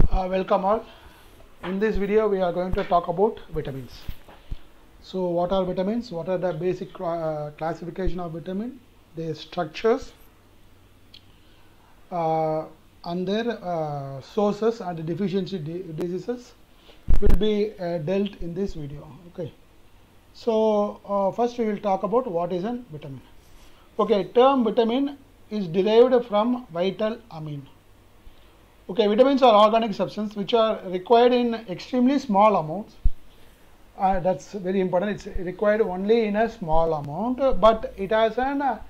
Welcome all. In this video we are going to talk about vitamins. So what are vitamins? What are the basic classification of vitamin, their structures and their sources and deficiency diseases will be dealt in this video. Okay. So first we will talk about what is an vitamin. Okay, term vitamin is derived from vital amine. Okay, vitamins are organic substances which are required in extremely small amounts. That's very important. It's required only in a small amount, but it has an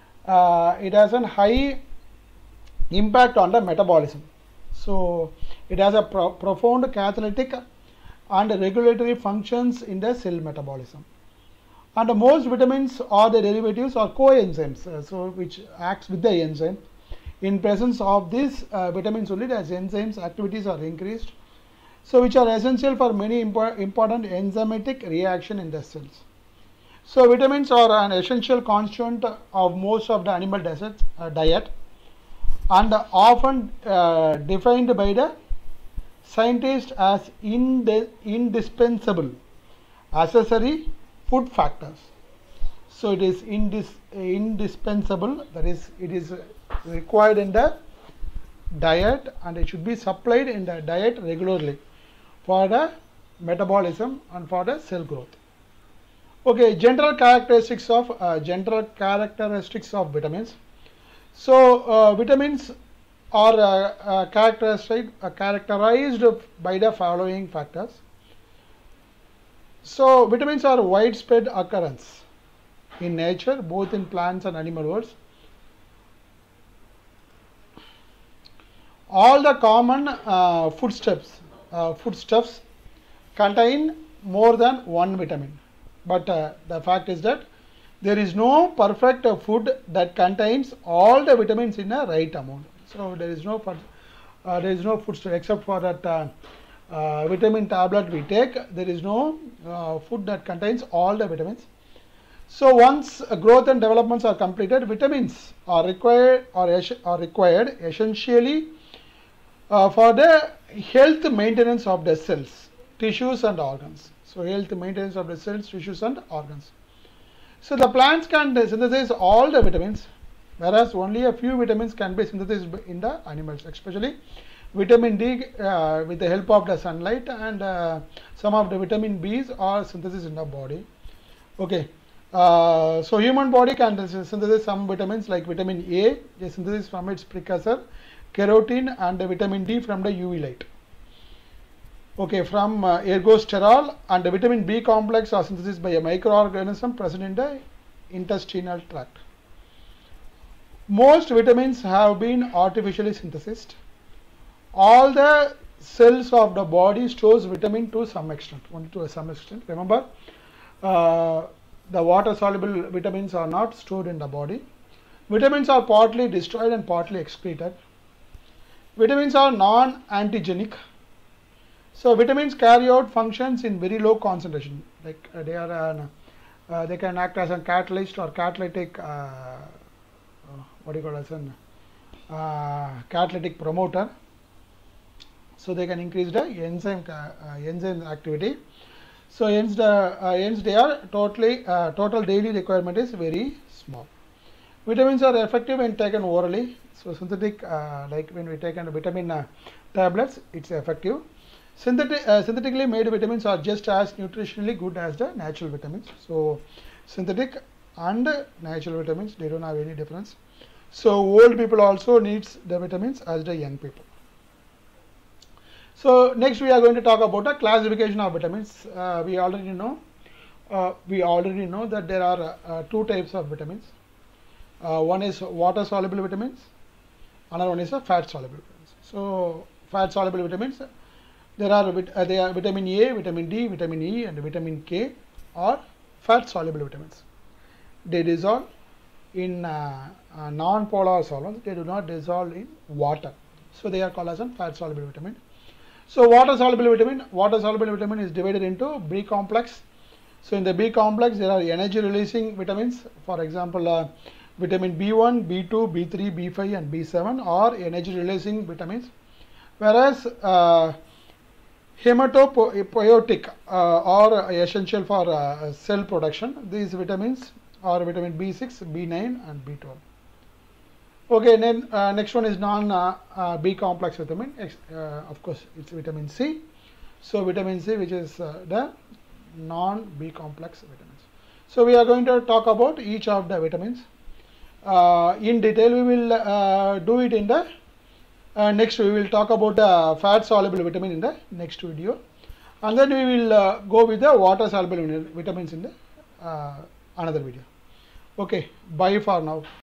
high impact on the metabolism. So it has a profound catalytic and regulatory functions in the cell metabolism. And most vitamins or the derivatives are coenzymes, so which acts with the enzyme. In presence of these vitamins only, as enzymes activities are increased, so which are essential for many important enzymatic reaction in the cells. So vitamins are an essential constituent of most of the animal diet and often defined by the scientists as indispensable accessory food factors. So it is indispensable, that is, it is required in the diet and it should be supplied in the diet regularly for the metabolism and for the cell growth. Okay, general characteristics of vitamins. So vitamins are characterized by the following factors. So vitamins are widespread occurrence in nature, both in plants and animal worlds. All the common foodstuffs contain more than one vitamin, but the fact is that there is no perfect food that contains all the vitamins in a right amount. So there is no foodstuff except for that vitamin tablet we take. There is no food that contains all the vitamins. So once growth and developments are completed, vitamins are required essentially for the health maintenance of the cells, tissues and organs. So health maintenance of the cells, tissues and organs. So the plants can synthesize all the vitamins, whereas only a few vitamins can be synthesized in the animals, especially vitamin D with the help of the sunlight, and some of the vitamin B's are synthesized in the body. Okay. So human body can synthesize some vitamins like vitamin A, they synthesize from its precursor carotene, and the vitamin D from the UV light. Okay, from ergosterol, and the vitamin B complex are synthesized by a microorganism present in the intestinal tract. Most vitamins have been artificially synthesized. All the cells of the body stores vitamin to some extent, only to some extent. Remember, the water soluble vitamins are not stored in the body. Vitamins are partly destroyed and partly excreted. Vitamins are non-antigenic. So vitamins carry out functions in very low concentration, like they can act as a catalyst or catalytic catalytic promoter. So they can increase the enzyme activity. So hence their total daily requirement is very small. Vitamins are effective when taken orally. So synthetic, like when we take vitamin tablets, it's effective. Synthetically made vitamins are just as nutritionally good as the natural vitamins. So synthetic and natural vitamins, they don't have any difference. So old people also needs the vitamins as the young people. So next we are going to talk about a classification of vitamins. We already know that there are two types of vitamins. One is water soluble vitamins, another one is a fat soluble vitamins. So fat soluble vitamins, they are vitamin A, vitamin D, vitamin E and vitamin K are fat soluble vitamins. They dissolve in non-polar solvents. They do not dissolve in water. So they are called as a fat soluble vitamin. So water soluble vitamin is divided into B complex. So in the B complex there are energy releasing vitamins. For example, vitamin B1, B2, B3, B5 and B7 are energy releasing vitamins. whereas hematopoietic are essential for cell production. These vitamins are vitamin B6, B9 and B12. Okay, then next one is non B complex vitamin. Of course, it's vitamin C. So vitamin C, which is the non-B complex vitamins. So we are going to talk about each of the vitamins in detail. We will do it in the next. We will talk about the fat soluble vitamin in the next video, and then we will go with the water soluble vitamins in the another video. Okay, bye for now.